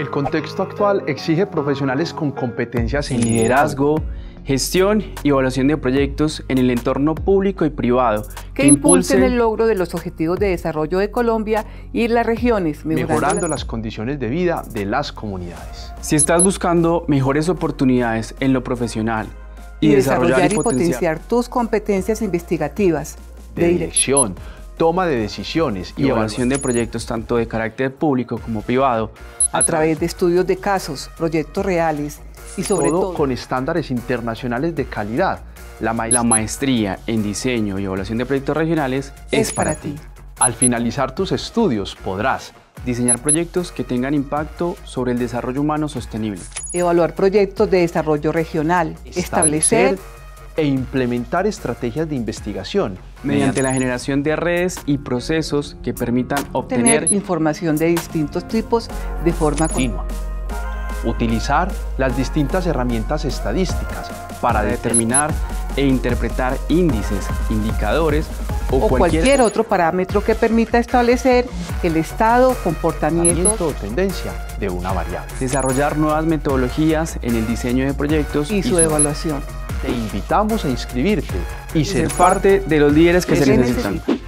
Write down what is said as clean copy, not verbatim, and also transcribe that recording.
El contexto actual exige profesionales con competencias en liderazgo, gestión y evaluación de proyectos en el entorno público y privado que impulsen el logro de los objetivos de desarrollo de Colombia y las regiones, mejorando las condiciones de vida de las comunidades. Si estás buscando mejores oportunidades en lo profesional y desarrollar y potenciar tus competencias investigativas, de dirección, toma de decisiones y evaluación de proyectos tanto de carácter público como privado, a través de estudios de casos, proyectos reales y sobre todo con estándares internacionales de calidad. La maestría en diseño y evaluación de proyectos regionales es para ti. Al finalizar tus estudios podrás diseñar proyectos que tengan impacto sobre el desarrollo humano sostenible, evaluar proyectos de desarrollo regional, establecer e implementar estrategias de investigación mediante la generación de redes y procesos que permitan obtener información de distintos tipos de forma continua. Utilizar las distintas herramientas estadísticas para determinar e interpretar índices, indicadores o cualquier otro parámetro que permita establecer el estado, comportamiento o tendencia de una variable. Desarrollar nuevas metodologías en el diseño de proyectos y su evaluación. Te invitamos a inscribirte y ser parte de los líderes que se necesitan.